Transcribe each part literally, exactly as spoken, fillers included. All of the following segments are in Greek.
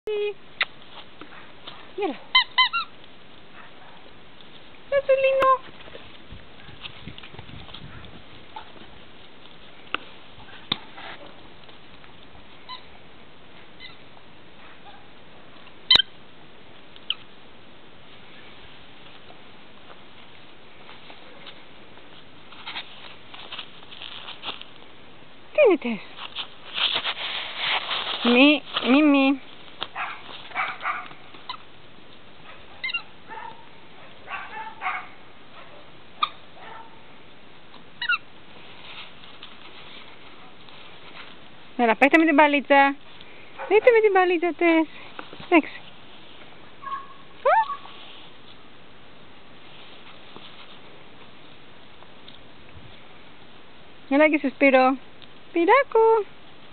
Mira. Azulino. Τι είναι τες? Μη, μη, μη. Έλα, παίξτε με την μπαλίτσα. Δείτε με την μπαλίτσα τες. Παίξε. Έλα και σου Σπύρο. Σπυράκο.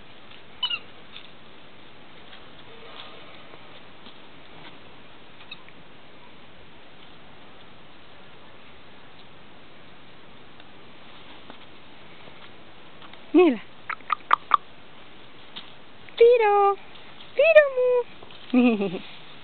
Έλα. Σπύρο. Σπύρο μου.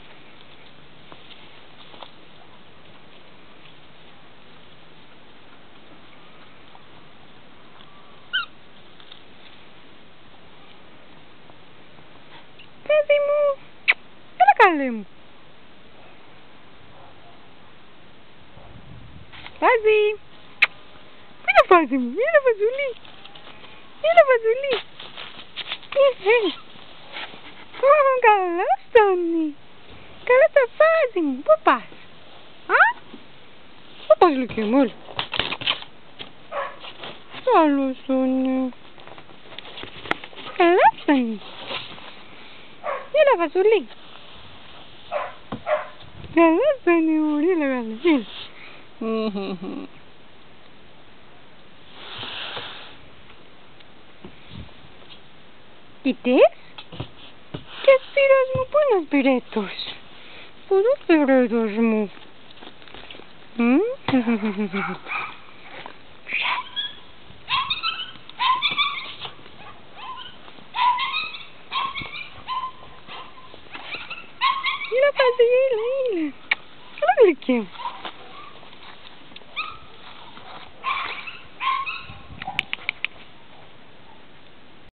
Παιδί μου. Έλα καλέ μου. Βάζι. Πού είναι ο Βάζι μου. Έλα Βαζουλή. Έλα Βαζουλή. Έλα. Ω, καλός Τόνι. Καλός το Βάζι μου. Πού πας? Α? Πού πας Λουκί μου, έλα. Καλός Τόνι. Καλός Τόνι. Έλα Βαζουλή. Καλός Τόνι μου. Έλα καλός. Έλα. Κοιτές? Και ο Σπύρος μου, πού είναι ο Σπυρέτος? Πού είναι ο Σπυρέτος μου? Έλα Παζί, έλα, έλα. Έλα γλυκέ μου.